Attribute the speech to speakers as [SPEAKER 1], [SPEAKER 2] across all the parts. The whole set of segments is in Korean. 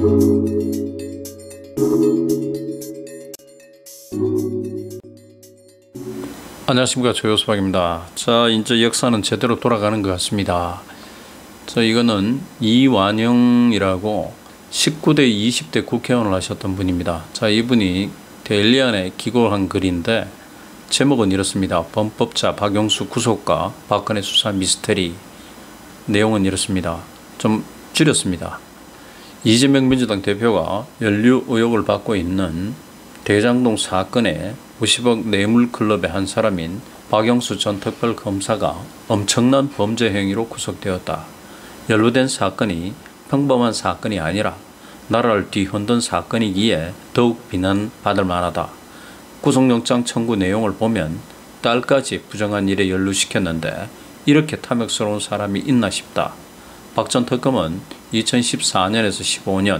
[SPEAKER 1] 안녕하십니까, 조효수박입니다. 자, 이제 역사는 제대로 돌아가는 것 같습니다. 자, 이거는 이완영이라고 19대 20대 국회의원을 하셨던 분입니다. 자, 이분이 데일리안에 기고한 글인데 제목은 이렇습니다. 범법자 박영수 구속과 박근혜 수사 미스터리. 내용은 이렇습니다. 좀 줄였습니다. 이재명 민주당 대표가 연루 의혹을 받고 있는 대장동 사건의 50억 뇌물클럽의 한 사람인 박영수 전 특별검사가 엄청난 범죄 행위로 구속되었다. 연루된 사건이 평범한 사건이 아니라 나라를 뒤흔든 사건이기에 더욱 비난받을 만하다. 구속영장 청구 내용을 보면 딸까지 부정한 일에 연루시켰는데 이렇게 탐욕스러운 사람이 있나 싶다. 박 전 특검은 2014년에서 15년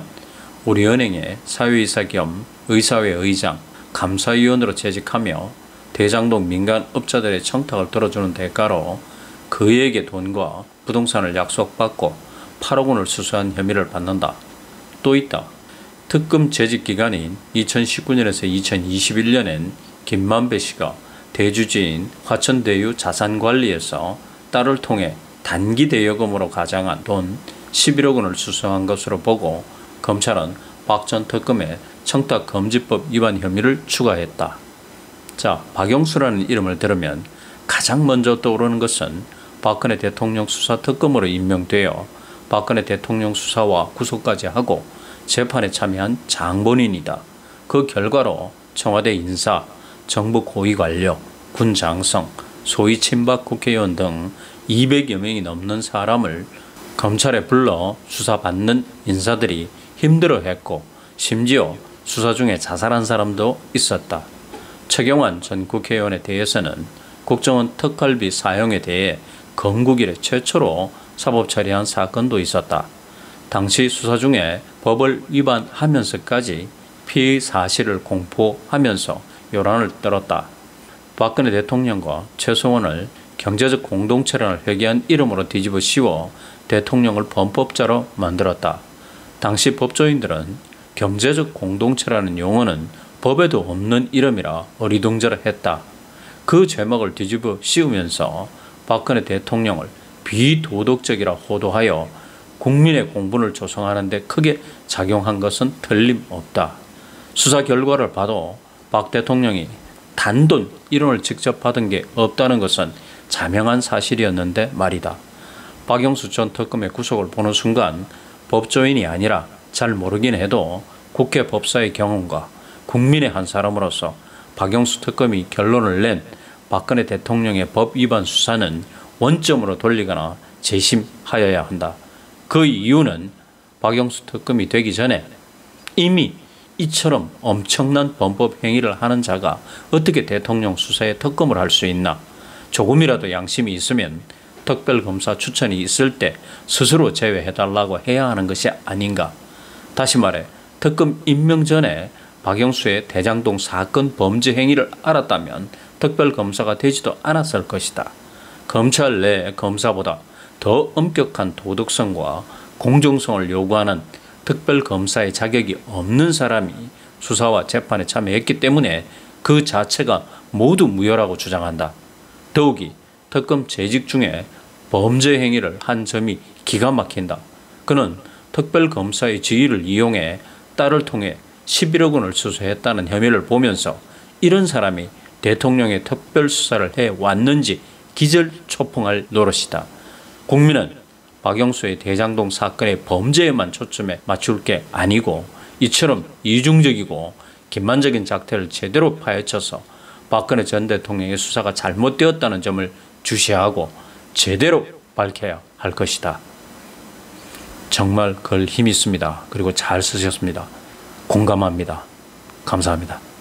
[SPEAKER 1] 우리은행의 사회이사 겸 의사회 의장, 감사위원으로 재직하며 대장동 민간업자들의 청탁을 들어주는 대가로 그에게 돈과 부동산을 약속받고 8억 원을 수수한 혐의를 받는다. 또 있다. 특검 재직 기간인 2019년에서 2021년엔 김만배 씨가 대주주인 화천대유 자산관리에서 딸을 통해 단기 대여금으로 가장한 돈 11억 원을 수수한 것으로 보고 검찰은 박 전 특검의 청탁금지법 위반 혐의를 추가했다. 자, 박영수라는 이름을 들으면 가장 먼저 떠오르는 것은 박근혜 대통령 수사특검으로 임명되어 박근혜 대통령 수사와 구속까지 하고 재판에 참여한 장본인이다. 그 결과로 청와대 인사, 정부 고위관료, 군 장성, 소위 친박 국회의원 등 200여 명이 넘는 사람을 검찰에 불러 수사받는 인사들이 힘들어했고 심지어 수사 중에 자살한 사람도 있었다. 최경환 전 국회의원에 대해서는 국정원 특활비 사용에 대해 건국 이래 최초로 사법 처리한 사건도 있었다. 당시 수사 중에 법을 위반하면서까지 피의 사실을 공포하면서 요란을 떨었다. 박근혜 대통령과 최소원을 경제적 공동체라는 회개한 이름으로 뒤집어 씌워 대통령을 범법자로 만들었다. 당시 법조인들은 경제적 공동체라는 용어는 법에도 없는 이름이라 어리둥절했다. 그 제목을 뒤집어 씌우면서 박근혜 대통령을 비도덕적이라 호도하여 국민의 공분을 조성하는 데 크게 작용한 것은 틀림없다. 수사 결과를 봐도 박 대통령이 단돈 1원을 직접 받은 게 없다는 것은 자명한 사실이었는데 말이다. 박영수 전 특검의 구속을 보는 순간 법조인이 아니라 잘 모르긴 해도 국회 법사의 경험과 국민의 한 사람으로서 박영수 특검이 결론을 낸 박근혜 대통령의 법 위반 수사는 원점으로 돌리거나 재심하여야 한다. 그 이유는 박영수 특검이 되기 전에 이미 이처럼 엄청난 범법 행위를 하는 자가 어떻게 대통령 수사에 특검을 할 수 있나. 조금이라도 양심이 있으면 특별검사 추천이 있을 때 스스로 제외해달라고 해야 하는 것이 아닌가. 다시 말해 특검 임명 전에 박영수의 대장동 사건 범죄 행위를 알았다면 특별검사가 되지도 않았을 것이다. 검찰 내 검사보다 더 엄격한 도덕성과 공정성을 요구하는 특별검사의 자격이 없는 사람이 수사와 재판에 참여했기 때문에 그 자체가 모두 무효라고 주장한다. 더욱이 특검 재직 중에 범죄 행위를 한 점이 기가 막힌다. 그는 특별검사의 지위를 이용해 딸을 통해 11억 원을 수수했다는 혐의를 보면서 이런 사람이 대통령의 특별수사를 해왔는지 기절초풍할 노릇이다. 국민은 박영수의 대장동 사건의 범죄에만 초점에 맞출 게 아니고 이처럼 이중적이고 기만적인 작태를 제대로 파헤쳐서 박근혜 전 대통령의 수사가 잘못되었다는 점을 주시하고 제대로 밝혀야 할 것이다. 정말 글 힘이 있습니다. 그리고 잘 쓰셨습니다. 공감합니다. 감사합니다.